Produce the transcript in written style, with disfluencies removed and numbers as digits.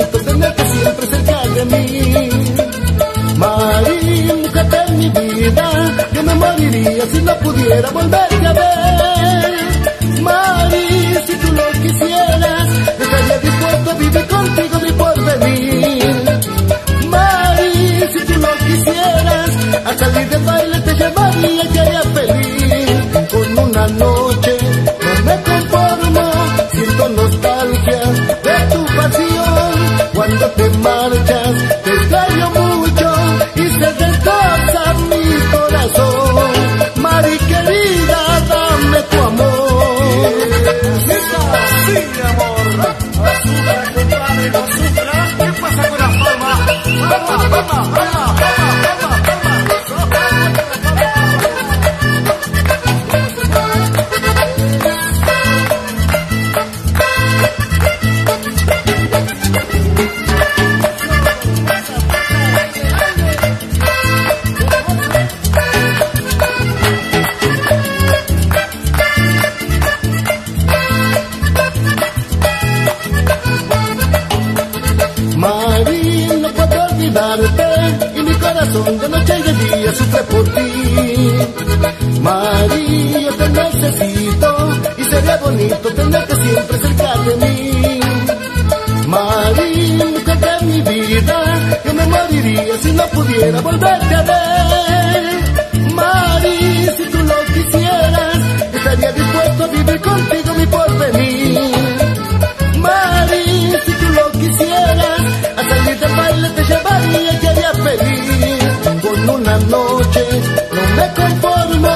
bonito tenerte siempre cerca de mí. Mari, mujer de mi vida, yo me moriría si no pudiera volverte a ver. Mari, si tú lo quisieras, estaría dispuesto a vivir contigo mi porvenir. Mari, si tú lo quisieras, a salir de baile te llevaría y te haría feliz. Con una noche no me conformo, siento nostalgia de tu pasión. Cuando te marchas te extraño mucho y se destroza mi corazón. Mari querida, dame tu amor. Sí, mi amor. Azúcar, compadre, no sufras. ¿Qué pasa con la palma? Palma, palma, palma, palma, palma, palma. Mari, no puedo olvidarte y mi corazón de noche y de día sufre por ti. Mari, yo te necesito y sería bonito tenerte siempre cerca de mí. Mari, mujer de mi vida, yo me moriría si no pudiera volverte a ver. Mari, si tú lo quisieras, estaría dispuesto a vivir contigo mi porvenir. Mari, si tú lo quisieras, a salir de baile te llevaría y te haría feliz. Con una noche no me conformo,